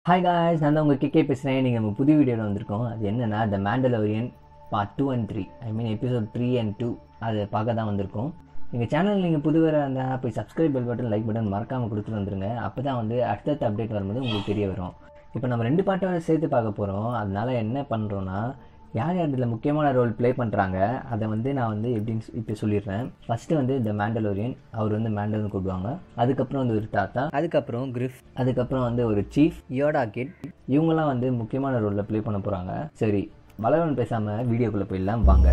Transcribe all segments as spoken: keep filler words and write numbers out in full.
Hi guys, நான் தான் உங்கள் கேகே பேசுகிறேன். நீங்கள் நம்ம புது வீடியோவில் வந்திருக்கோம். அது என்னென்னா the Mandalorian part two and three I mean episode three and two அதை பார்க்க தான் வந்திருக்கோம். எங்கள் சேனல் நீங்கள் புதுவராக இருந்தால் போய் subscribe bell button like button மறக்காமல் கொடுத்துட்டு வந்துருங்க. அப்போ தான் வந்து அடுத்தடுத்த அப்டேட் வரும்போது உங்களுக்கு தெரிய வரும். இப்போ நம்ம ரெண்டு பாட்டோட சேர்த்து பார்க்க போகிறோம். அதனால் என்ன பண்ணுறோன்னா, யார் யார் இதில் முக்கியமான ரோல் ப்ளே பண்ணுறாங்க அதை வந்து நான் வந்து எப்படின்னு இப்போ சொல்லிடுறேன். ஃபஸ்ட்டு வந்து த மேண்டலோரியன், அவர் வந்து மேண்டல்னு கூப்பிடுவாங்க. அதுக்கப்புறம் வந்து ஒரு தாத்தா, அதுக்கப்புறம் கிரிஃப், அதுக்கப்புறம் வந்து ஒரு சீஃப், யோடா கிட். இவங்கெல்லாம் வந்து முக்கியமான ரோலில் ப்ளே பண்ண போகிறாங்க. சரி, வளவன் பேசாமல் வீடியோக்குள்ளே போயிடலாம் வாங்க.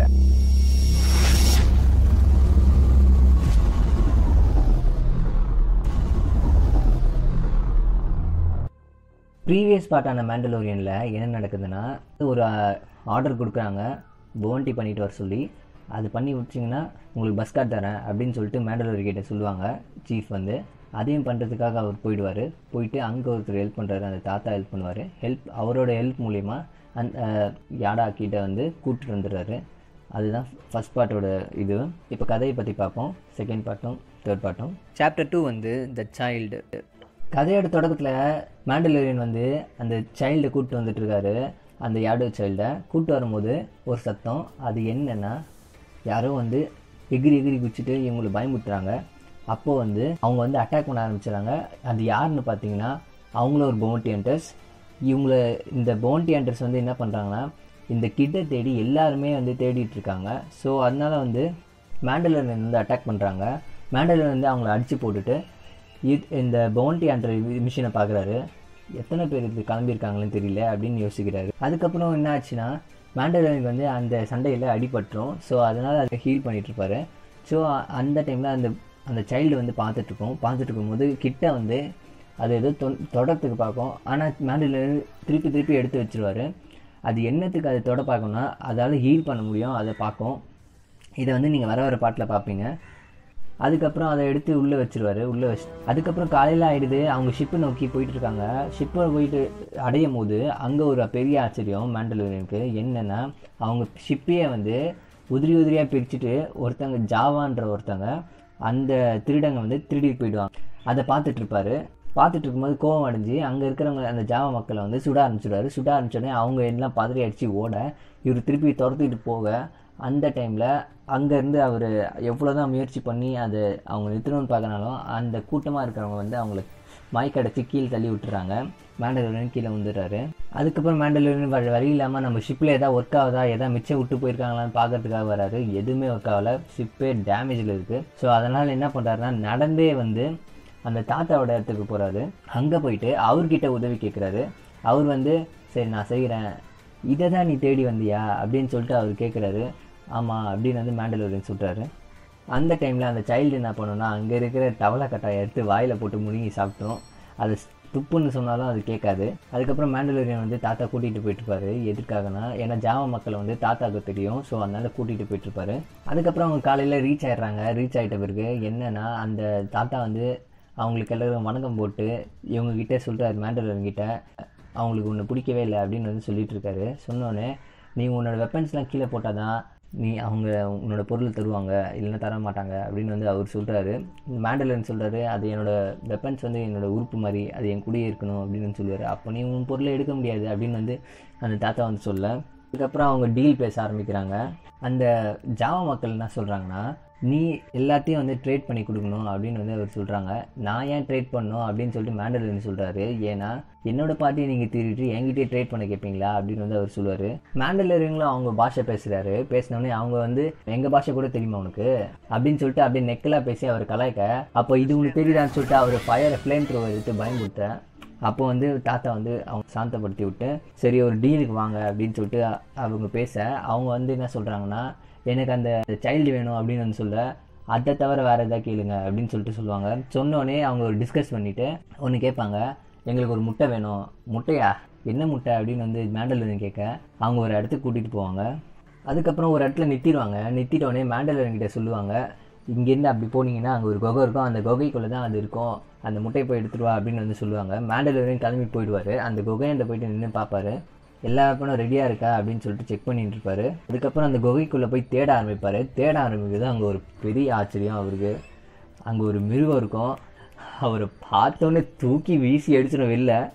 ப்ரீவியஸ் பார்ட்டான மேண்டலோரியனில் என்ன நடக்குதுன்னா, ஒரு ஆர்டர் கொடுக்குறாங்க போன்ட்டி பண்ணிட்டு வர சொல்லி. அது பண்ணி வச்சிங்கன்னா உங்களுக்கு பஸ் கார்டு தரேன் அப்படின்னு சொல்லிட்டு மேண்டலோரியன்கிட்ட சொல்லுவாங்க சீஃப் வந்து. அதையும் பண்ணுறதுக்காக அவர் போயிடுவார். போயிட்டு அங்கே ஒருத்தர் ஹெல்ப் பண்ணுறாரு, அந்த தாத்தா ஹெல்ப் பண்ணுவார். ஹெல்ப் அவரோட ஹெல்ப் மூலிமா அந்த யாடா கிட்ட வந்து கூப்பிட்டு வந்துடுறாரு. அதுதான் ஃபஸ்ட் பார்ட்டோட இது. இப்போ கதையை பற்றி பார்ப்போம். செகண்ட் பார்ட்டும் தேர்ட் பார்ட்டும். சாப்டர் டூ வந்து த சைல்டு. கதையோட தொடக்கத்தில் மேண்டலோரியன் வந்து அந்த சைல்டை கூப்பிட்டு வந்துட்டுருக்காரு. அந்த யாடோ சைல்டை கூப்பிட்டு வரும்போது ஒரு சத்தம். அது என்னென்னா, யாரோ வந்து எகிரி எகிரி குச்சிட்டு இவங்களை பயமுறுத்துறாங்க. அப்போது வந்து அவங்க வந்து அட்டாக் பண்ண ஆரம்பிச்சிடறாங்க. அது யாருன்னு பார்த்தீங்கன்னா, அவங்களும் ஒரு பவுண்டி ஹண்டர்ஸ். இவங்கள இந்த பவுண்டி ஹண்டர்ஸ் வந்து என்ன பண்ணுறாங்கன்னா, இந்த கிட்டை தேடி எல்லாருமே வந்து தேடிட்டு இருக்காங்க. ஸோ அதனால் வந்து மேண்டலோரியன் வந்து அட்டாக் பண்ணுறாங்க. மேண்டலோரியன் வந்து அவங்கள அடித்து போட்டுட்டு இது இந்த பவுண்டி ஹண்டர் மிஷினை பார்க்குறாரு. எத்தனை பேர் இது கிளம்பியிருக்காங்களேன்னு தெரியல அப்படின்னு யோசிக்கிறாரு. அதுக்கப்புறம் என்ன ஆச்சுன்னா, மேண்டலோரியனுக்கு வந்து அந்த சண்டையில் அடிபட்டுரும். ஸோ அதனால் அதை ஹீல் பண்ணிகிட்ருப்பாரு. ஸோ அந்த டைமில் அந்த அந்த சைல்டு வந்து பார்த்துட்ருக்கோம். பார்த்துட்டு இருக்கும்போது கிட்ட வந்து அது ஏதோ தொ தொடறதுக்கு பார்க்கும். ஆனால் மேண்டலோரியன் திருப்பி திருப்பி எடுத்து வச்சுருவார். அது என்னத்துக்கு அதை தொட பார்க்கணுன்னா, அதால் ஹீல் பண்ண முடியும், அதை பார்க்கும். இதை வந்து நீங்கள் வர வர பாட்டில் பார்ப்பீங்க. அதுக்கப்புறம் அதை எடுத்து உள்ளே வச்சுருவார். உள்ளே வச்சு அதுக்கப்புறம் காலையில் ஆகிடுது. அவங்க ஷிப்பை நோக்கி போயிட்டுருக்காங்க. ஷிப்பை போயிட்டு அடையும் போது அங்கே ஒரு பெரிய ஆச்சரியம் மேண்டலோரியனுக்கு. என்னென்னா, அவங்க ஷிப்பையே வந்து உதிரி உதிரியாக பிரிச்சுட்டு ஒருத்தங்க ஜாவான்ற ஒருத்தங்க அந்த திருடங்க வந்து திருடிட்டு போயிடுவாங்க. அதை பார்த்துட்ருப்பாரு. பார்த்துட்டு இருக்கும்போது கோவம் அடைஞ்சு அங்கே இருக்கிறவங்க அந்த ஜாவா மக்களை வந்து சுட ஆரம்பிச்சிடுவார். சுட ஆரம்பிச்சோடனே அவங்க எல்லாம் பதறி அடித்து ஓட, இவர் திருப்பி துரத்திட்டு போக, அந்த டைமில் அங்கேருந்து அவர் எவ்வளோ தான் முயற்சி பண்ணி அதை அவங்க நிறுத்தணும்னு பார்க்கனாலும் அந்த கூட்டமாக இருக்கிறவங்க வந்து அவங்கள மயக்கடைச்சி கீழே தள்ளி விட்டுறாங்க. மேண்டலோரியன் கீழே வந்துடுறாரு. அதுக்கப்புறம் மேண்டலோரியன் வழி வழி இல்லாமல் நம்ம ஷிப்பில் எதாவது ஒர்க் ஆகுதா, எதாவது மிச்சம் விட்டு போயிருக்காங்களான்னு பார்க்கறதுக்காக வராரு. எதுவுமே ஒர்க் ஆகலை. ஷிப்பே டேமேஜில் இருக்குது. ஸோ அதனால் என்ன பண்ணுறாருன்னா, நடந்தே வந்து அந்த தாத்தாவோட இடத்துக்கு போகிறாரு. அங்கே போயிட்டு அவர்கிட்ட உதவி கேட்குறாரு. அவர் வந்து சரி நான் செய்கிறேன், இதை தான் நீ தேடி வந்தியா அப்படின்னு சொல்லிட்டு அவர் கேட்குறாரு. ஆமாம் அப்படின்னு வந்து மேண்டலோரியன் சொல்கிறாரு. அந்த டைமில் அந்த சைல்டு என்ன பண்ணோன்னா, அங்கே இருக்கிற தவளை கட்டாயை எடுத்து வாயில் போட்டு முழுங்கி சாப்பிட்டோம். அது துப்புன்னு சொன்னாலும் அது கேட்காது. அதுக்கப்புறம் மேண்டலோரியன் வந்து தாத்தா கூட்டிகிட்டு போயிட்டுருப்பாரு. எதுக்காகனா, ஏன்னா ஜாவா மக்களை வந்து தாத்தாவுக்கு தெரியும். ஸோ அதனால் கூட்டிகிட்டு போயிட்டுருப்பாரு. அதுக்கப்புறம் அவங்க காலையில் ரீச் ஆகிடுறாங்க. ரீச் ஆகிட்ட பிறகு என்னென்னா, அந்த தாத்தா வந்து அவங்களுக்கு எல்லோரும் வணக்கம் போட்டு இவங்ககிட்ட சொல்கிறார் மேண்டலோரியன்கிட்ட, அவங்களுக்கு ஒன்று பிடிக்கவே இல்லை அப்படின்னு வந்து சொல்லிகிட்டு இருக்காரு. சொன்னோன்னே, நீ உன்னோட வெப்பன்ஸ்லாம் கீழே போட்டால் தான் நீ அவங்க உன்னோட பொருள் தருவாங்க, இல்லைன்னா தர மாட்டாங்க அப்படின்னு வந்து அவர் சொல்கிறாரு. மேண்டலோரியன் சொல்கிறாரு, அது என்னோடய வெப்பன்ஸ் வந்து என்னோடய உறுப்பு மாதிரி, அது என் கூடயே இருக்கணும் அப்படின்னு சொல்லுவார். அப்போ நீ உன் பொருளை எடுக்க முடியாது அப்படின்னு வந்து அந்த தாத்தா வந்து சொல்ல, அதுக்கப்புறம் அவங்க டீல் பேச ஆரம்பிக்கிறாங்க. அந்த ஜாவா மக்கள் என்ன சொல்கிறாங்கன்னா, நீ எல்லாத்தையும் வந்து ட்ரேட் பண்ணி கொடுக்கணும் அப்படின்னு வந்து அவர் சொல்கிறாங்க. நான் ஏன் ட்ரேட் பண்ணணும் அப்படின்னு சொல்லிட்டு மேண்டலோரியன் சொல்கிறாரு. ஏன்னா என்னோடய பார்ட்டியை நீங்கள் திருட்டு என்கிட்டயே ட்ரேட் பண்ண கேட்பீங்களா அப்படின்னு வந்து அவர் சொல்லுவார். மேண்டலோரியங்களும் அவங்க பாஷை பேசுகிறாரு. பேசினோடனே அவங்க வந்து எங்கள் பாஷை கூட தெரியுமா உனக்கு அப்படின்னு சொல்லிட்டு அப்படியே நெக்கலாக பேசி அவர் கலாய்க்க, அப்போ இது உனக்கு தெரியுதான்னு சொல்லிட்டு அவர் ஃபயரை ஃப்ளேம் த்ரோவர் எடுத்து பயன்படுத்த, அப்போ வந்து தாத்தா வந்து அவங்க சாந்தப்படுத்தி விட்டு சரி ஒரு டீலுக்கு வாங்க அப்படின்னு சொல்லிட்டு அவங்க பேச, அவங்க வந்து என்ன சொல்கிறாங்கன்னா, எனக்கு அந்த சைல்டு வேணும் அப்படின்னு வந்து சொல்ல, அதை தவிர வேறு எதாவது கேளுங்க அப்படின்னு சொல்லிட்டு சொல்லுவாங்க. சொன்னோடனே அவங்க ஒரு டிஸ்கஸ் பண்ணிவிட்டு ஒன்று கேட்பாங்க, எங்களுக்கு ஒரு முட்டை வேணும். முட்டையா, என்ன முட்டை அப்படின்னு வந்து மேண்டலோரியன் கேட்க, அவங்க ஒரு இடத்துக்கு கூட்டிகிட்டு போவாங்க. அதுக்கப்புறம் ஒரு இடத்துல நிறுத்திடுவாங்க. நிறுத்திட்டோடனே மேண்டலோரியன் கிட்ட சொல்லுவாங்க, இங்கேருந்து அப்படி போனீங்கன்னா அங்கே ஒரு குகை இருக்கும், அந்த குகைக்குள்ளே தான் அது இருக்கும், அந்த முட்டையை போய் எடுத்துகிட்டு வா அப்படின்னு வந்து சொல்லுவாங்க. மேண்டலோரியன் கிளம்பி போயிடுவார். அந்த குகையில் போயிட்டு நின்று பார்ப்பாரு. எல்லா வெப்பனும் ரெடியாக இருக்கா அப்படின்னு சொல்லிட்டு செக் பண்ணிட்டு இருப்பாரு. அதுக்கப்புறம் அந்த குகைக்குள்ளே போய் தேட ஆரம்பிப்பார். தேட ஆரம்பிக்கிறது அங்கே ஒரு பெரிய ஆச்சரியம் அவருக்கு. அங்கே ஒரு மிருகம் இருக்கும். அவரை பார்த்தோன்னே தூக்கி வீசி அடிச்சிடும் வெளில.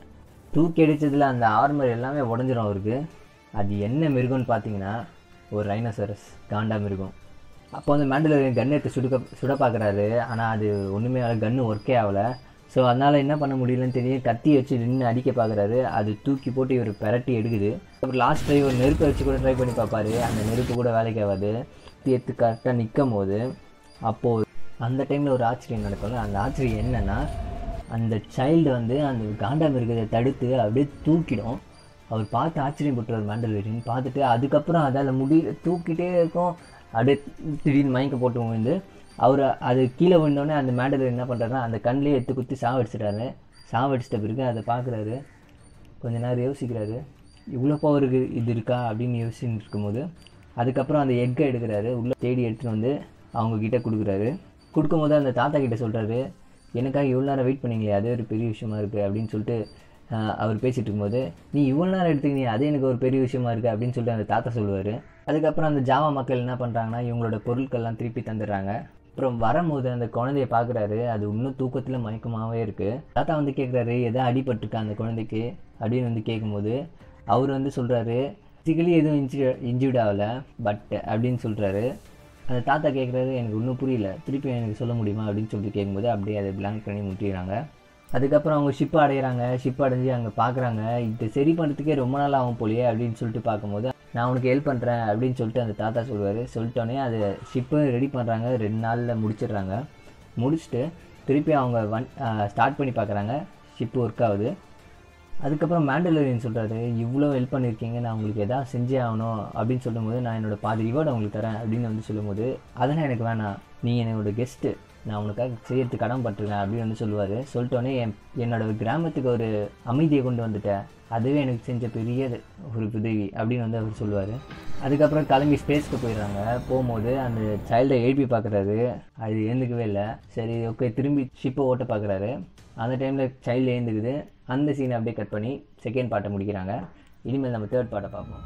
தூக்கி அடித்ததில் அந்த ஆர்மர் எல்லாமே உடஞ்சிரும் அவருக்கு. அது என்ன மிருகம்னு பார்த்தீங்கன்னா ஒரு ரைனோசரஸ், காண்டா மிருகம். அப்போ வந்து மேண்டலோரியன் கன் எடுத்து சுடுக்க சுட பார்க்குறாரு. ஆனால் அது ஒன்றுமே கன்று ஒர்க்கே ஆகலை. ஸோ அதனால் என்ன பண்ண முடியலன்னு தெரியும், கத்தி வச்சு நின்று அடிக்க பார்க்குறாரு. அது தூக்கி போட்டு இவர் பெரட்டி எடுக்குது. அப்புறம் லாஸ்ட் ட்ரை ஒரு நெருப்பை வச்சு கூட ட்ரை பண்ணி பார்ப்பாரு. அந்த நெருப்பு கூட வேலைக்கு ஆகாது. எடுத்து கரெக்டாக நிற்கும் போது அப்போது அந்த டைமில் ஒரு ஆச்சரியம் நடக்கும்ல. அந்த ஆச்சரியம் என்னென்னா, அந்த சைல்டு வந்து அந்த காண்டா மிருகத்தை தடுத்து அப்படியே தூக்கிடும். அவர் பார்த்து ஆச்சரியப்பட்டுருவார் மேண்டலோரியன். பார்த்துட்டு அதுக்கப்புறம் அதால் முடியல, தூக்கிட்டே இருக்கும். அப்படியே திடீர்னு மயக்க போட்டு விழுந்து அவர் அது கீழே விழுந்தோடனே அந்த மேண்டலோரியன் என்ன பண்ணுறாருன்னா அந்த கண்ணிலே எடுத்து குத்தி சாவடிச்சிட்டாரு. சாவடிச்சிட்ட பிறகு அதை பார்க்குறாரு. கொஞ்ச நேரம் யோசிக்கிறாரு, இவ்வளோ பவருக்கு இது இருக்கா அப்படின்னு யோசிச்சுட்டு இருக்கும்போது அதுக்கப்புறம் அந்த எக்கை எடுக்கிறாரு. உள்ளே தேடி எடுத்துகிட்டு வந்து அவங்கக்கிட்ட கொடுக்குறாரு. கொடுக்கும்போது அந்த தாத்தா கிட்டே சொல்கிறாரு, எனக்காக இவ்வளோ நேரம் வெயிட் பண்ணிங்களே, அதே ஒரு பெரிய விஷயமா இருக்குது அப்படின்னு சொல்லிட்டு அவர் பேசிகிட்டு இருக்கும்போது, நீ இவ்வளோ நேரம் எடுத்துக்கினீங்க, அதே எனக்கு ஒரு பெரிய விஷயமா இருக்குது அப்படின்னு சொல்லிட்டு அந்த தாத்தா சொல்லுவார். அதுக்கப்புறம் அந்த ஜாவா மக்கள் என்ன பண்ணுறாங்கன்னா இவங்களோட பொருட்கள்லாம் திருப்பி தந்துடுறாங்க. அப்புறம் வரும்போது அந்த குழந்தைய பார்க்குறாரு. அது இன்னும் தூக்கத்தில் மயக்கமாகவே இருக்குது. தாத்தா வந்து கேட்குறாரு, எதாவது அடிபட்டிருக்கா அந்த குழந்தைக்கு அப்படின்னு வந்து கேட்கும்போது அவர் வந்து சொல்கிறாரு, ஃபிசிக்கலி எதுவும் இன்ஜி இன்ஜூர்ட் ஆகலை பட் அப்படின்னு சொல்கிறாரு. அந்த தாத்தா கேட்குறாரு, எனக்கு இன்னும் புரியல, திருப்பி எனக்கு சொல்ல முடியுமா அப்படின்னு சொல்லிட்டு கேட்கும்போது அப்படியே அதை பிளாங்க் பண்ணி முட்டிடுறாங்க. அதுக்கப்புறம் அவங்க ஷிப்பு அடைகிறாங்க. ஷிப் அடைஞ்சு அங்கே பார்க்குறாங்க, இது சரி பண்ணுறதுக்கே ரொம்ப நாள் ஆகும் போலியே அப்படின்னு சொல்லிட்டு பார்க்கும்போது, நான் உனக்கு ஹெல்ப் பண்ணுறேன் அப்படின்னு சொல்லிட்டு அந்த தாத்தா சொல்லுவார். சொல்லிட்டோன்னே அது ஷிப்பு ரெடி பண்ணுறாங்க. ரெண்டு நாளில் முடிச்சிடுறாங்க. முடிச்சுட்டு திருப்பி அவங்க வன் ஸ்டார்ட் பண்ணி பார்க்குறாங்க. ஷிப்பு ஒர்க் ஆகுது. அதுக்கப்புறம் மேண்டலோரியன் சொல்கிறாரு, இவ்வளோ ஹெல்ப் பண்ணியிருக்கீங்க, நான் உங்களுக்கு எதாவது செஞ்சே ஆகணும் அப்படின்னு சொல்லும்போது, நான் என்னோடய பாதி ரிவார்டு உங்களுக்கு தரேன் அப்படின்னு வந்து சொல்லும்போது, அதெல்லாம் எனக்கு வேணாம், நீ என்னோடய கெஸ்ட்டு, நான் உனக்காக செய்யறதுக்கு கடமைப்பட்டிருக்கேன் அப்படின்னு வந்து சொல்லுவார். சொல்லிட்டோன்னே என் என்னோடய கிராமத்துக்கு ஒரு அமைதியை கொண்டு வந்துட்டேன், அதுவே எனக்கு செஞ்ச பெரிய ஒரு உதவி அப்படின்னு வந்து அவர் சொல்லுவார். அதுக்கப்புறம் கிளம்பி ஸ்பேஸ்க்கு போயிடுறாங்க. போகும்போது அந்த சைல்டை எழுப்பி பார்க்குறாரு. அது எழுந்துக்கவே இல்லை. சரி ஓகே, திரும்பி ஷிப்பை ஓட்ட பார்க்குறாரு. அந்த டைமில் சைல்டு எழுந்துக்குது. அந்த சீனை அப்படியே கட் பண்ணி செகண்ட் பார்ட்டை முடிக்கிறாங்க. இனிமேல் நம்ம தேர்ட் பார்ட்டை பார்ப்போம்.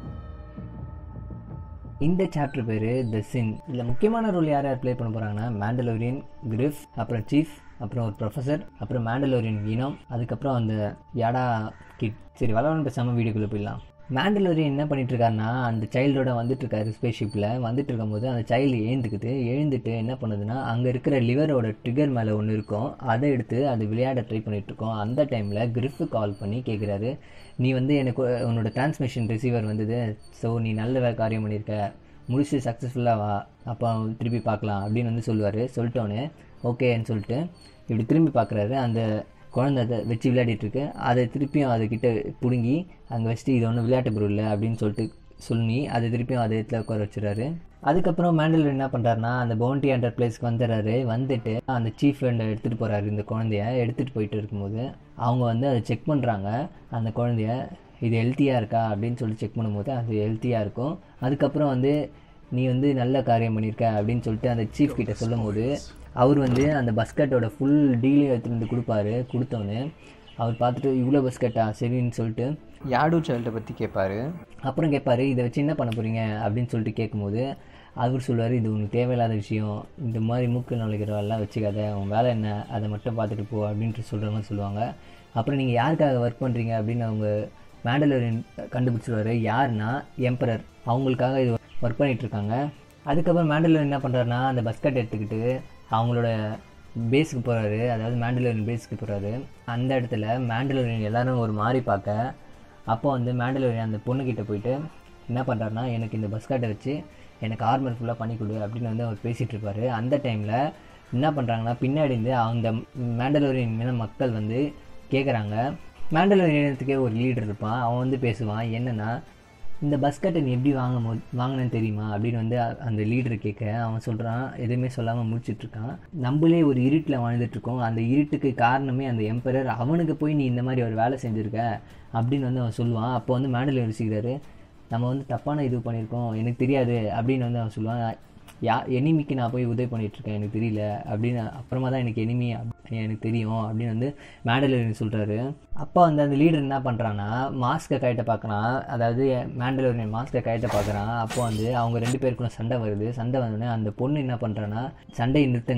இந்த சாப்டர் பேர் த சின். இதில் முக்கியமான ரோல் யார் யார் ப்ளே பண்ண போகிறாங்கன்னா மேண்டலோரியன், கிரிஃப், அப்புறம் சீஃப், அப்புறம் ஒரு ப்ரொஃபஸர், அப்புறம் மேண்டலோரியன் ஈனம், அதுக்கப்புறம் அந்த யாடா கிட். சரி வளவன் பேசாமல் வீடியோக்குள்ளே போயிடலாம். மேண்டலோரியன் என்ன பண்ணிட்டு இருக்காருன்னா அந்த சைல்டோட வந்துட்டு இருக்காரு. ஸ்பேஸ் ஷிப்பில் வந்துட்டு இருக்கும்போது அந்த சைல்டு எழுந்துக்குது. எழுந்துட்டு என்ன பண்ணுதுன்னா அங்கே இருக்கிற லிவரோட ட்ரிகர் மேலே ஒன்று இருக்கும், அதை எடுத்து அது விளையாட ட்ரை பண்ணிட்டு இருக்கோம். அந்த டைமில் கிரிஃபு கால் பண்ணி கேட்குறாரு, நீ வந்து எனக்கு உன்னோட டிரான்ஸ்மிஷன் ரிசீவர் வந்தது, ஸோ நீ நல்ல காரியம் பண்ணியிருக்க, முடிச்சு சக்ஸஸ்ஃபுல்லாக வா, அப்போ திருப்பி பார்க்கலாம் அப்படின்னு வந்து சொல்லுவார். சொல்லிட்டோன்னே ஓகேன்னு சொல்லிட்டு இப்படி திரும்பி பார்க்குறாரு. அந்த குழந்தை அதை வச்சு விளையாடிட்டுருக்கு. அதை திருப்பியும் அதுக்கிட்ட பிடுங்கி அங்கே வச்சுட்டு இது ஒன்றும் விளையாட்டு பொருள் இல்லை அப்படின்னு சொல்லிட்டு சொல்லி அதை திருப்பியும் அதை இடத்துல உட்கார வச்சுறாரு. அதுக்கப்புறம் மேண்டலோரியன் என்ன பண்ணுறாருனா அந்த பவுண்டி ஹண்டர் பிளேஸ்க்கு வந்துடுறாரு. வந்துட்டு அந்த சீஃப் ஃப்ரெண்டை எடுத்துகிட்டு போகிறாரு. இந்த குழந்தைய எடுத்துகிட்டு போயிட்டு இருக்கும்போது அவங்க வந்து அதை செக் பண்ணுறாங்க. அந்த குழந்தைய இது ஹெல்த்தியாக இருக்கா அப்படின்னு சொல்லி செக் பண்ணும்போது அது ஹெல்த்தியாக இருக்கும். அதுக்கப்புறம் வந்து நீ வந்து நல்ல காரியம் பண்ணியிருக்க அப்படின்னு சொல்லிட்டு அந்த சீஃப் கிட்ட சொல்லும் போது அவர் வந்து அந்த பஸ்கட்டோட ஃபுல் டீலையும் எடுத்துகிட்டு வந்து கொடுப்பாரு. கொடுத்தோன்னே அவர் பார்த்துட்டு இவ்வளோ பஸ்கட்டா சரின்னு சொல்லிட்டு யாடூ சைல்டை பற்றி கேட்பார். அப்புறம் கேட்பார், இதை வச்சு என்ன பண்ண போகிறீங்க அப்படின்னு சொல்லிட்டு கேட்கும்போது அவர் சொல்லுவார், இது உனக்கு தேவையில்லாத விஷயம், இந்த மாதிரி மூக்கு நுழைக்கிறவெல்லாம் வச்சுக்காத, உன் வேலை என்ன அதை மட்டும் பார்த்துட்டு போ அப்படின்ட்டு சொல்கிற மாதிரி சொல்லுவாங்க. அப்புறம் நீங்கள் யாருக்காக ஒர்க் பண்ணுறீங்க அப்படின்னு அவங்க மேண்டலோரியன் கண்டுபிடிச்சிடுவார். யாருன்னா எம்பரர், அவங்களுக்காக இது ஒர்க் பண்ணிகிட்ருக்காங்க. அதுக்கப்புறம் மேண்டலோரியன் என்ன பண்ணுறாருனா அந்த பஸ்கட் எடுத்துக்கிட்டு அவங்களோட பேஸுக்கு போகிறாரு. அதாவது மேண்டலோரியன் பேஸுக்கு போகிறாரு. அந்த இடத்துல மேண்டலோரியன் எல்லோரும் ஒரு மாதிரி பார்க்க, அப்போ வந்து மேண்டலோரியன் அந்த பொண்ணுக்கிட்ட போயிட்டு என்ன பண்ணுறாருனா எனக்கு இந்த பஸ்கட்டை வச்சு எனக்கு ஆர்மர் ஃபுல்லாக பண்ணி கொடு அப்படின்னு வந்து அவர் பேசிகிட்டு இருப்பார். அந்த டைமில் என்ன பண்ணுறாங்கன்னா பின்னாடி இருந்து அந்த மேண்டலோரியன் மீன மக்கள் வந்து கேட்குறாங்க. மேண்டலோரியனுக்கே ஒரு லீடர் இருப்பான், அவன் வந்து பேசுவான், என்னென்னா இந்த பஸ்கட்டை நீ எப்படி வாங்கும் போது வாங்கினேன்னு தெரியுமா அப்படின்னு வந்து அந்த லீடர் கேட்க அவன் சொல்கிறான், எதுவுமே சொல்லாமல் முடிச்சிட்ருக்கான். நம்மளே ஒரு இருட்டில் வாழ்ந்துட்டுருக்கோம், அந்த இருட்டுக்கு காரணமே அந்த எம்பரர், அவனுக்கு போய் நீ இந்த மாதிரி ஒரு வேலை செஞ்சுருக்க அப்படின்னு வந்து அவன் சொல்லுவான். அப்போ வந்து மேண்டலோரியன் யோசிக்கிறாரு, நம்ம வந்து தப்பான இது பண்ணியிருக்கோம், எனக்கு தெரியாது அப்படின்னு வந்து அவன் சொல்லுவான். யா எனிமிக்கு நான் போய் உதவி பண்ணிகிட்ருக்கேன், எனக்கு தெரியல அப்படின்னு, அப்புறமா தான் எனக்கு எனிமி எனக்கு தெரியும் அப்படின்னு வந்து மேண்டலோரியன் சொல்கிறாரு. அப்போ வந்து அந்த லீடர் என்ன பண்ணுறான்னா மாஸ்கை கைட்ட பார்க்குறான். அதாவது மேண்டலோரியன் மாஸ்கை கைட்ட பார்க்குறான். அப்போ வந்து அவங்க ரெண்டு பேருக்குள்ள சண்டை வருது. சண்டை வந்தோடனே அந்த பொண்ணு என்ன பண்ணுறான்னா சண்டையை நிறுத்துங்க,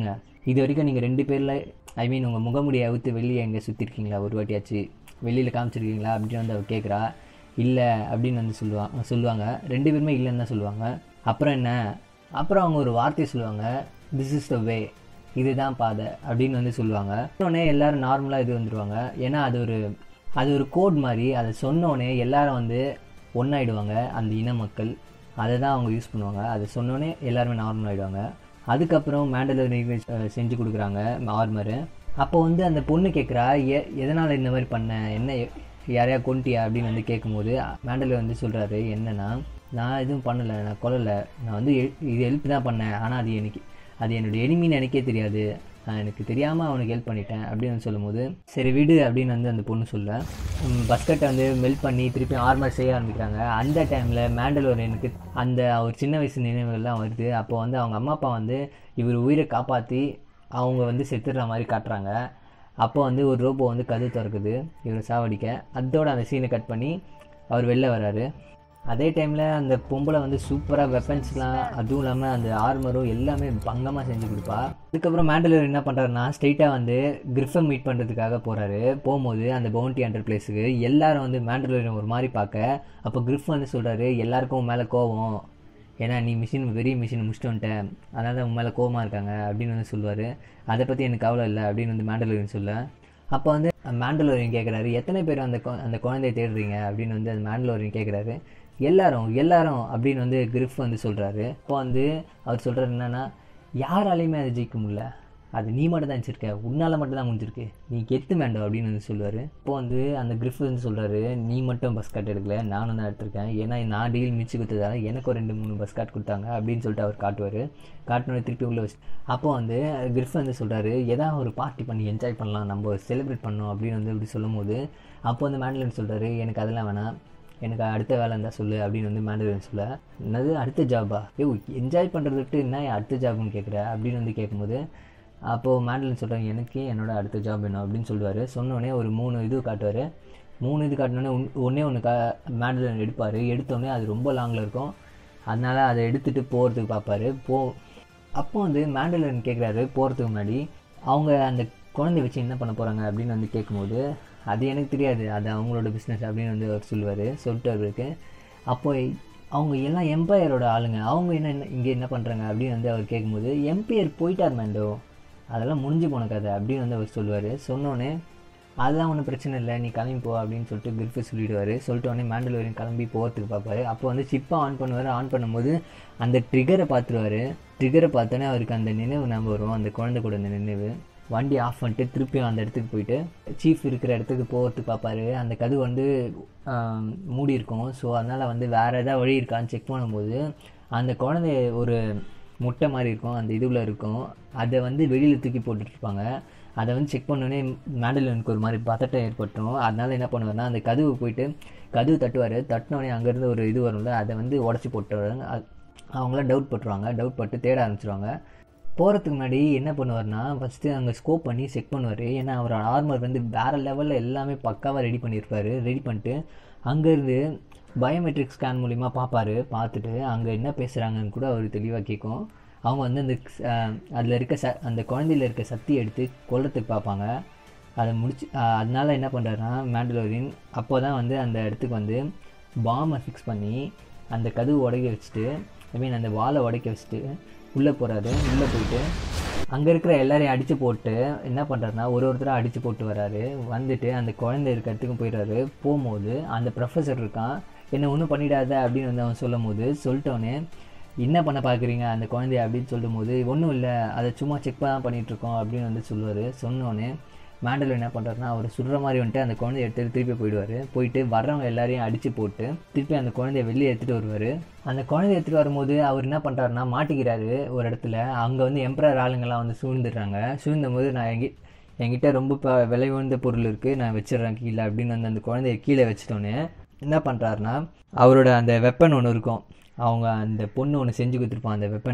இது வரைக்கும் நீங்கள் ரெண்டு பேரில் ஐ மீன் உங்கள் முகமுடியை அவுத்து வெளியே எங்கே சுற்றிருக்கீங்களா ஒரு வாட்டியாச்சு, வெளியில் காமிச்சிருக்கீங்களா அப்படின்னு வந்து அவர் கேட்குறா. இல்லை அப்படின்னு வந்து சொல்லுவாங்க சொல்லுவாங்க ரெண்டு பேருமே இல்லைன்னு தான் சொல்லுவாங்க. அப்புறம் என்ன, அப்புறம் அவங்க ஒரு வார்த்தையை சொல்லுவாங்க, திஸ் இஸ் த வே, இதுதான் பாதை அப்படின்னு வந்து சொல்லுவாங்க. சொன்னோடனே எல்லோரும் நார்மலாக இது வந்துடுவாங்க. ஏன்னா அது ஒரு அது ஒரு கோட் மாதிரி. அதை சொன்னோடனே எல்லாரும் வந்து ஒன்றாயிடுவாங்க, அந்த இன மக்கள் அதை தான் அவங்க யூஸ் பண்ணுவாங்க. அதை சொன்னோடனே எல்லாருமே நார்மல் ஆகிடுவாங்க. அதுக்கப்புறம் மேண்டலோரியன் செஞ்சு கொடுக்குறாங்க ஆர்மரு. அப்போ வந்து அந்த பொண்ணு கேட்குறா, எ எதனால் இந்த மாதிரி பண்ண, என்ன யாரையா கொண்டுட்டியா அப்படின்னு வந்து கேட்கும்போது மேண்டலோரியன் வந்து சொல்கிறாரு, என்னன்னா நான் எதுவும் பண்ணலை, நான் கொல்லலை, நான் வந்து இது ஹெல்ப் தான் பண்ணேன், ஆனால் அது எனக்கு அது என்னுடைய எனிமின்னு எனக்கே தெரியாது, நான் எனக்கு தெரியாமல் அவனுக்கு ஹெல்ப் பண்ணிட்டேன் அப்படின்னு வந்து சொல்லும்போது சரி விடு அப்படின்னு வந்து அந்த பொண்ணு சொல்ல பஸ்கட்டை வந்து மெல்ட் பண்ணி திருப்பி ஆர்மர் செய்ய ஆரம்பிக்கிறாங்க. அந்த டைமில் மேண்டலோரியனுக்கு அந்த ஒரு சின்ன வயசு நினைவுகள்லாம் வருது. அப்போ வந்து அவங்க அம்மா அப்பா வந்து இவர் உயிரை காப்பாற்றி அவங்க வந்து செத்துடுற மாதிரி காட்டுறாங்க. அப்போ வந்து ஒரு ரோபோ வந்து கதவு திறக்குது இவரை சாவடிக்க. அதோட அந்த சீனை கட் பண்ணி அவர் வெளில வராரு. அதே டைமில் அந்த பொம்பளை வந்து சூப்பராக வெப்பன்ஸ்லாம், அதுவும் இல்லாமல் அந்த ஆர்மரும் எல்லாமே பங்கமாக செஞ்சு கொடுப்பா. அதுக்கப்புறம் மேண்டலோரியன் என்ன பண்ணுறாருன்னா ஸ்ட்ரெயிட்டாக வந்து கிரிஃபை மீட் பண்ணுறதுக்காக போகிறாரு. போகும்போது அந்த பவுண்டி ஹண்டர் பிளேஸுக்கு எல்லாரும் வந்து மேண்டலோரியன் ஒரு மாதிரி பார்க்க, அப்போ கிரிஃப் வந்து சொல்கிறாரு, எல்லாருக்கும் மேலே கோவம், ஏன்னா நீ மிஷின் பெரிய மிஷின் முடிச்சுட்டு வந்துட்டேன், அதனால தான் உன் மேலே கோவமாக இருக்காங்க அப்படின்னு வந்து சொல்லுவார். அதை பற்றி எனக்கு கவலை இல்லை அப்படின்னு வந்து மேண்டலோரியன் சொல்ல, அப்போ வந்து மேண்டலோரியன் கேட்குறாரு, எத்தனை பேர் அந்த அந்த குழந்தைய தேடுறீங்க அப்படின்னு வந்து அந்த மேண்டலோரியன் கேட்குறாரு. எல்லாரும் எல்லாரும் அப்படின்னு வந்து கிரிஃப் வந்து சொல்கிறாரு. இப்போ வந்து அவர் சொல்கிறார் என்னென்னா, யாராலையுமே அதை ஜெயிக்க முடியல, அது நீ மட்டும் தான் வச்சுருக்க, உன்னால் மட்டும் தான் முடிஞ்சிருக்கு, நீ கெத்து மேண்டோ அப்படின்னு வந்து சொல்லுவார். இப்போ வந்து அந்த கிரிஃப் வந்து சொல்கிறாரு, நீ மட்டும் பஸ் கார்ட் எடுக்கல, நானும் தான் எடுத்திருக்கேன், ஏன்னா நான் டீல் மிச்சு கொடுத்ததால எனக்கு ஒரு ரெண்டு மூணு பஸ் கார்ட் கொடுத்தாங்க அப்படின்னு சொல்லிட்டு அவர் காட்டுவார். காட்டினோட திருப்பி உள்ள வச்சு அப்போ வந்து கிரிஃப் வந்து சொல்கிறாரு, ஏதாவது ஒரு பார்ட்டி பண்ணி என்ஜாய் பண்ணலாம், நம்ம செலிப்ரேட் பண்ணோம் அப்படின்னு வந்து இப்படி சொல்லும் போது அப்போ வந்து மேண்டலோரியன் சொல்கிறாரு, எனக்கு அதெல்லாம் வேணாம், எனக்கு அடுத்த வேலை இருந்தால் சொல்லு அப்படின்னு வந்து மேண்டலோரியன் சொல்ல, என்னது அடுத்த ஜாபா, ஏ என்ஜாய் பண்ணுறது விட்டு என்ன அடுத்த ஜாப்னு கேட்குற அப்படின்னு வந்து கேட்கும்போது அப்போது மேண்டலோரியன் சொல்கிறாங்க, எனக்கு என்னோட அடுத்த ஜாப் வேணும் அப்படின்னு சொல்லுவார். சொன்னோடனே ஒரு மூணு இது காட்டுவார். மூணு இது காட்டினோடனே ஒன்றே ஒன்று கா மேண்டலோரியன் எடுப்பார். எடுத்தோடனே அது ரொம்ப லாங்கில் இருக்கும், அதனால் அதை எடுத்துகிட்டு போகிறதுக்கு பார்ப்பார். போ அப்போ வந்து மேண்டலோரியன் கேட்குறாரு போகிறதுக்கு முன்னாடி, அவங்க அந்த குழந்தைய வச்சு என்ன பண்ண போகிறாங்க அப்படின்னு வந்து கேட்கும்போது, அது எனக்கு தெரியாது, அது அவங்களோட பிஸ்னஸ் அப்படின்னு வந்து அவர் சொல்லுவார். சொல்லிட்டு அவருக்கு அப்போ அவங்க எல்லாம் எம்பையரோட ஆளுங்க, அவங்க என்ன இங்கே என்ன பண்ணுறாங்க அப்படின்னு வந்து அவர் கேட்கும்போது, எம்பையர் போயிட்டார் மேண்டோ, அதெல்லாம் முடிஞ்சு போன கதை அப்படின்னு வந்து அவர் சொல்லுவார். சொன்னோன்னே அதெல்லாம் ஒன்றும் பிரச்சனை இல்லை, நீ கிளம்பி போ அப்படின்னு சொல்லிட்டு கிரிஃபை சொல்லிவிடுவார். சொல்லிட்டு உடனே மேண்டலோரியன் கிளம்பி போகிறதுக்கு பார்ப்பார். அப்போ வந்து சிப்பை ஆன் பண்ணுவார். ஆன் பண்ணும்போது அந்த ட்ரிகரை பார்த்துருவார். ட்ரிகரை பார்த்தோன்னே அவருக்கு அந்த நினைவு நம்ம வரும், அந்த குழந்தை கூட அந்த நினைவு. வண்டி ஆஃப் பண்ணிட்டு திருப்பியும் அந்த இடத்துக்கு போயிட்டு சீஃப் இருக்கிற இடத்துக்கு போகிறதுக்கு பார்ப்பார். அந்த கதவு வந்து மூடி இருக்கும். ஸோ அதனால் வந்து வேறு எதாவது வழி இருக்கான்னு செக் பண்ணும்போது அந்த குழந்தைய ஒரு முட்டை மாதிரி இருக்கும், அந்த இதுவில் இருக்கும், அதை வந்து வெளியில் தூக்கி போட்டுட்ருப்பாங்க. அதை வந்து செக் பண்ணோன்னே மேண்டலோரியனுக்கு ஒரு மாதிரி பதட்டம் ஏற்பட்டுரும். அதனால் என்ன பண்ணுவார்னா அந்த கதவு போயிட்டு கதவு தட்டுவார். தட்டினோடனே அங்கேருந்து ஒரு இது வரும்ல, அதை வந்து உடச்சி போட்டுருவாங்க. அவங்களாம் டவுட் பட்டுருவாங்க. டவுட் பட்டு தேட ஆரம்பிச்சிருவாங்க. போகிறதுக்கு முன்னாடி என்ன பண்ணுவார்னா ஃபஸ்ட்டு அங்கே ஸ்கோப் பண்ணி செக் பண்ணுவார். ஏன்னா அவர் ஆர்மர் வந்து வேறு லெவலில் எல்லாமே பக்காவாக ரெடி பண்ணியிருப்பார். ரெடி பண்ணிட்டு அங்கேருந்து பயோமெட்ரிக் ஸ்கேன் மூலிமா பார்ப்பார். பார்த்துட்டு அங்கே என்ன பேசுகிறாங்கன்னு கூட அவர் தெளிவாக கேட்கும். அவங்க வந்து அந்த அதில் இருக்க ச அந்த குழந்தையில் இருக்க சக்தியை எடுத்து கொல்றதுக்கு பார்ப்பாங்க. அதை முடிச்சு அதனால் என்ன பண்ணுறாருனா மேண்டலோரியன் அப்போ தான் வந்து அந்த இடத்துக்கு வந்து பாம்பை ஃபிக்ஸ் பண்ணி அந்த கதவு உடைக்க வச்சுட்டு ஐ மீன் அந்த வாலை உடைக்க வச்சுட்டு உள்ளே போகிறாரு. உள்ளே போயிட்டு அங்கே இருக்கிற எல்லாரையும் அடித்து போட்டு என்ன பண்ணுறாருனா ஒரு ஒருத்தராக அடித்து போட்டு வராரு. வந்துட்டு அந்த குழந்தை இருக்க இடத்துக்கும் போயிடுறாரு. போகும்போது அந்த ப்ரொஃபஸர் இருக்கான், என்ன ஒன்றும் பண்ணிடாத அப்படின்னு வந்து அவன் சொல்லும் போது சொல்லிட்டோன்னே என்ன பண்ண பார்க்குறீங்க அந்த குழந்தைய அப்படின்னு சொல்லும் போது ஒன்றும் இல்லை, அதை சும்மா செக் தான் பண்ணிகிட்ருக்கோம் அப்படின்னு வந்து சொல்லுவார். சொன்னோன்னே மேண்டலோரியன் என்ன பண்ணுறாருனா அவர் சுடுற மாதிரி வந்துட்டு அந்த குழந்தைய எடுத்துகிட்டு திருப்பி போயிடுவார். போயிட்டு வர்றவங்க எல்லாரையும் அடித்து போட்டு திருப்பி அந்த குழந்தைய வெளியே எடுத்துகிட்டு வருவார். அந்த குழந்தைய எடுத்துகிட்டு வரும்போது அவர் என்ன பண்ணுறாருனா மாட்டிக்கிறாரு ஒரு இடத்துல. அங்கே வந்து எம்பரர் ஆளுங்கள்லாம் வந்து சூழ்ந்துடுறாங்க. சூழ்ந்தும் போது நான் எங்கி என்கிட்ட ரொம்ப இப்போ விலை உயர்ந்த பொருள் இருக்குது, நான் வச்சிடுறேன் கீழே அப்படின்னு வந்து அந்த குழந்தைய கீழே வச்சிட்டோன்னே என்ன பண்ணுறாருனா அவரோட அந்த வெப்பன் ஒன்று இருக்கும், அவங்க அந்த பொண்ணு ஒன்று செஞ்சு கொடுத்துருப்பான் அந்த வெப்பனை,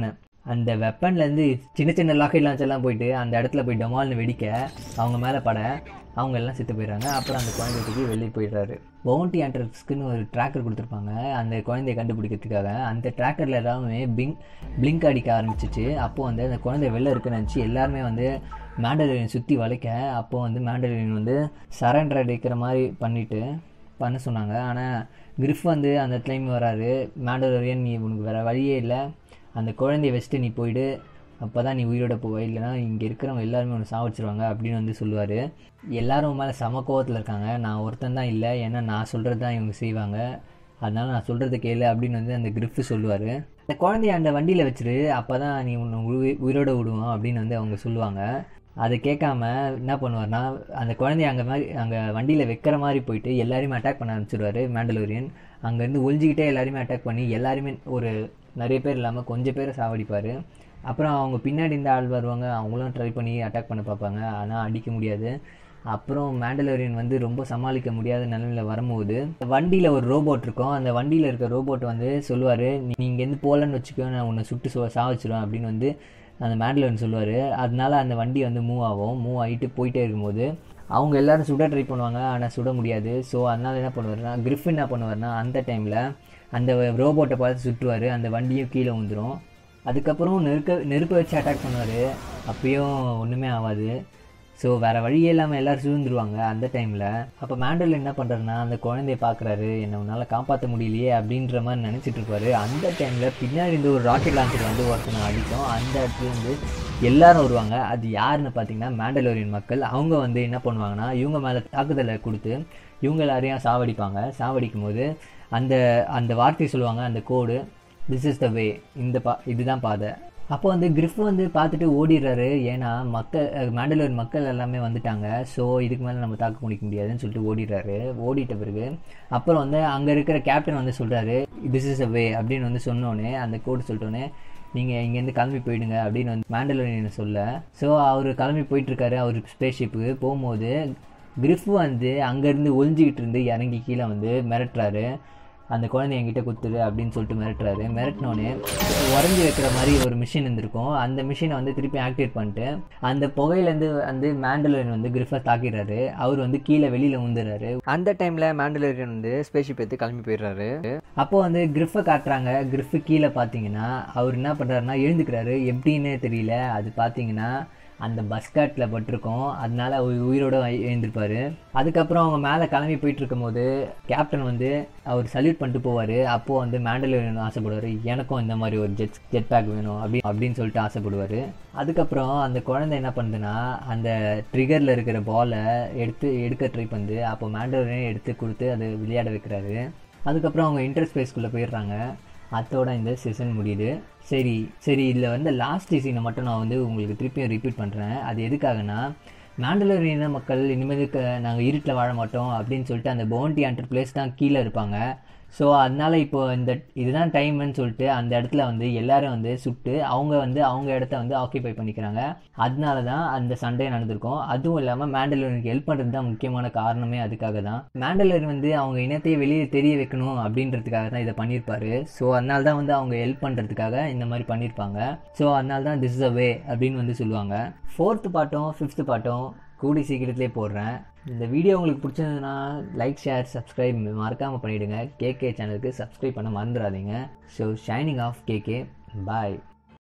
அந்த வெப்பன்லேருந்து சின்ன சின்ன லாக்கெட் லான்ச் எல்லாம் போயிட்டு அந்த இடத்துல போய் டொமால்னு வெடிக்க அவங்க மேலே பட அவங்க எல்லாம் செத்து போயிடுறாங்க. அப்புறம் அந்த குழந்தைக்கு வெளியே போயிடுறாரு. பவுண்டி ஹண்டர்ஸ்க்குன்னு ஒரு ட்ராக்கர் கொடுத்துருப்பாங்க அந்த குழந்தைய கண்டுபிடிக்கிறதுக்காக. அந்த ட்ராக்கரில் எல்லாமே பிங் பிளிங்க் அடிக்க ஆரம்பிச்சிச்சு. அப்போது வந்து அந்த குழந்தை வெளில இருக்குன்னு நினச்சி எல்லாருமே வந்து மேண்டலோரியன் சுற்றி வளைக்க அப்போது வந்து மேண்டலோரியன் வந்து சரண்டர் அடிக்கிற மாதிரி பண்ணிவிட்டு பண்ண சொன்னாங்க. ஆனால் கிரிஃப் வந்து அந்த இடத்துலையுமே வராரு. மேண்டலோரியன் நீ உனக்கு வேறு வழியே இல்லை, அந்த குழந்தைய வச்சுட்டு நீ போயிடு, அப்போ தான் நீ உயிரோட போவ, இல்லைனா இங்கே இருக்கிறவங்க எல்லாருமே ஒன்று சாவடிச்சிருவாங்க அப்படின்னு வந்து சொல்லுவார். எல்லோரும் மேலே சம கோவத்தில் இருக்காங்க. நான் ஒருத்தன் தான் இல்லை, ஏன்னா நான் சொல்கிறது தான் இவங்க செய்வாங்க, அதனால் நான் சொல்கிறத கேளு அப்படின்னு வந்து அந்த கிரிஃப் சொல்லுவார். அந்த குழந்தைய அந்த வண்டியில் வச்சுரு, அப்போ தான் நீ உன்னை உயிரோட விடுவோம் அப்படின்னு வந்து அவங்க சொல்லுவாங்க. அதை கேட்காம என்ன பண்ணுவார்னா அந்த குழந்தைய அங்கே மாதிரி அங்கே வண்டியில் வைக்கிற மாதிரி போயிட்டு எல்லாருமே அட்டாக் பண்ண ஆரம்பிச்சிடுவார். மேண்டலோரியன் அங்கேருந்து ஒழிஞ்சிக்கிட்டே எல்லாருமே அட்டாக் பண்ணி எல்லாருமே ஒரு நிறைய பேர் இல்லாமல் கொஞ்சம் பேரை சாவடிப்பார். அப்புறம் அவங்க பின்னாடி இந்த ஆள் வருவாங்க, அவங்களும் ட்ரை பண்ணி அட்டாக் பண்ண பார்ப்பாங்க, ஆனால் அடிக்க முடியாது. அப்புறம் மேண்டலோரியன் வந்து ரொம்ப சமாளிக்க முடியாத நிலைமையில் வரும்போது வண்டியில் ஒரு ரோபோட் இருக்கும். அந்த வண்டியில் இருக்க ரோபோட் வந்து சொல்லுவார், நீ இங்கேருந்து போகலன்னு வச்சுக்கோ, நான் உன்னை சுட்டு சோ சாவச்சிடுவேன் அப்படின்னு வந்து அந்த மேண்டலோரியன் சொல்லுவார். அதனால அந்த வண்டி வந்து மூவ் ஆகும். மூவ் ஆகிட்டு போயிட்டே இருக்கும்போது அவங்க எல்லோரும் சுட ட்ரை பண்ணுவாங்க, ஆனால் சுட முடியாது. ஸோ அதனால் என்ன பண்ணுவார்னா கிரிஃப் என்ன பண்ணுவார்னா அந்த டைமில் அந்த ரோபோட்டை பார்த்து சுட்டுவார், அந்த வண்டியும் கீழே வந்துடும். அதுக்கப்புறம் நெருக்க நெருப்பை வச்சு அட்டாக் பண்ணுவார், அப்பயும் ஒன்றுமே ஆகாது. ஸோ வேறு வழியே இல்லாமல் எல்லோரும் சூழ்ந்துருவாங்க அந்த டைமில். அப்போ மேண்டலோரியன் என்ன பண்ணுறாருன்னா அந்த குழந்தைய பார்க்குறாரு, என்னை உன்னால் காப்பாற்ற முடியலையே அப்படின்ற மாதிரி நினச்சிட்டு இருப்பார். அந்த டைமில் பின்னாடி இருந்து ஒரு ராக்கெட் லான்ச்சர் வந்து ஒருத்தனை அடிக்கும். அந்த இடத்துல வந்து எல்லோரும் வருவாங்க. அது யாருன்னு பார்த்தீங்கன்னா மேண்டலோரியன் மக்கள். அவங்க வந்து என்ன பண்ணுவாங்கன்னா இவங்க மேலே தாக்குதலை கொடுத்து இவங்க எல்லாரையும் சாவடிப்பாங்க. சாவடிக்கும் போது அந்த அந்த வார்த்தையை சொல்லுவாங்க, அந்த கோடு, திஸ் இஸ் த வே, இந்த பா இதுதான் பாதை. அப்போ வந்து கிரிஃப் வந்து பார்த்துட்டு ஓடிடுறாரு, ஏன்னா மக்கள் மேண்டலோரியன் மக்கள் எல்லாமே வந்துட்டாங்க. ஸோ இதுக்கு மேலே நம்ம தாக்கு முடிக்க முடியாதுன்னு சொல்லிட்டு ஓடிடுறாரு. ஓடிட்ட பிறகு அப்புறம் வந்து அங்கே இருக்கிற கேப்டன் வந்து சொல்கிறாரு, திஸ் இஸ் அ வே அப்படின்னு வந்து சொன்னோன்னே அந்த கோடு சொல்லிட்டோன்னே நீங்கள் இங்கேருந்து கிளம்பி போயிடுங்க அப்படின்னு வந்து மேண்டலோரியன் சொல்ல. ஸோ அவர் கிளம்பி போயிட்டுருக்காரு. அவர் ஸ்பேஸ் ஷிப்புக்கு போகும்போது கிரிஃப் வந்து அங்கேருந்து ஒழிஞ்சிக்கிட்டு இருந்து இறங்கி கீழே வந்து மிரட்டுறாரு, அந்த குழந்தை என்கிட்ட குத்துரு அப்படின்னு சொல்லிட்டு மிரட்டுறாரு. மிரட்டினோடனே உறைஞ்சி வைக்கிற மாதிரி ஒரு மிஷின் இருந்திருக்கும். அந்த மிஷினை வந்து திருப்பி ஆக்டிவேட் பண்ணிட்டு அந்த புகையிலேருந்து வந்து மேண்டலோரியன் வந்து கிரிஃபை தாக்கிடுறாரு. அவர் வந்து கீழே வெளியில் வந்துடுறாரு. அந்த டைமில் மேண்டலோரியன் வந்து ஸ்பேஸ்ஷிப் எடுத்து கிளம்பி போயிடுறாரு. அப்போது வந்து கிரிஃபை காட்டுறாங்க. கிரிஃபு கீழே பார்த்தீங்கன்னா அவர் என்ன பண்ணுறாருன்னா எழுந்துக்கிறாரு. எப்படின்னே தெரியல. அது பார்த்தீங்கன்னா அந்த பஸ்காட்டில் பட்டிருக்கோம், அதனால உயிரோடு எழுந்திருப்பார். அதுக்கப்புறம் அவங்க மேலே கிளம்பி போயிட்டு இருக்கும்போது கேப்டன் வந்து அவர் சல்யூட் பண்ணிட்டு போவார். அப்போது வந்து மேண்டலோரியன் ஆசைப்படுவார், எனக்கும் இந்த மாதிரி ஒரு ஜெட் ஜெட் பேக் வேணும் அப்படி அப்படின்னு சொல்லிட்டு ஆசைப்படுவார். அதுக்கப்புறம் அந்த குழந்தை என்ன பண்ணுதுன்னா அந்த ட்ரிகரில் இருக்கிற பாலை எடுத்து எடுக்க ட்ரை பண்ணுது. அப்போ மேண்டலோரியன் எடுத்து கொடுத்து அதை விளையாட வைக்கிறாரு. அதுக்கப்புறம் அவங்க இன்டர் ஸ்பேஸ்க்குள்ளே போயிடுறாங்க. அதோட இந்த சீசன் முடியுது. சரி சரி இதில் வந்து லாஸ்ட் சீனை மட்டும் நான் வந்து உங்களுக்கு திருப்பியும் ரிப்பீட் பண்ணுறேன். அது எதுக்காகனா மேண்டலோரியன் மக்கள் இனிமேலுக்கு நாங்கள் இருட்டில் வாழ மாட்டோம் அப்படின்னு சொல்லிட்டு அந்த பவுண்டி ஹண்டர் பிளேஸ் தான் கீழே இருப்பாங்க. ஸோ அதனால் இப்போ இந்த இதுதான் டைம்னு சொல்லிட்டு அந்த இடத்துல வந்து எல்லோரும் வந்து சுட்டு அவங்க வந்து அவங்க இடத்த வந்து ஆக்கியபை பண்ணிக்கிறாங்க. அதனால தான் அந்த சண்டே நடந்திருக்கும். அதுவும் இல்லாமல் மேண்டலோரியனுக்கு ஹெல்ப் பண்ணுறது தான் முக்கியமான காரணமே அதுக்காக தான். மேண்டலோரியன் வந்து அவங்க இனத்தையே வெளியே தெரிய வைக்கணும் அப்படின்றதுக்காக தான் இதை பண்ணியிருப்பாரு. ஸோ அதனால தான் வந்து அவங்க ஹெல்ப் பண்ணுறதுக்காக இந்த மாதிரி பண்ணியிருப்பாங்க. ஸோ அதனால தான் திஸ் இஸ் அ வே அப்படின்னு வந்து சொல்லுவாங்க. ஃபோர்த்து பாட்டும் ஃபிஃப்த்து பாட்டும் கூடி சீக்கிரத்துலேயே போடுறேன். இந்த வீடியோ உங்களுக்கு பிடிச்சிருந்ததுன்னா லைக், ஷேர், சப்ஸ்கிரைப் மறக்காமல் பண்ணிவிடுங்க. கேகே சேனலுக்கு சப்ஸ்கிரைப் பண்ண மறந்துடாதீங்க. ஸோ ஷைனிங் ஆஃப் கேகே, பாய்.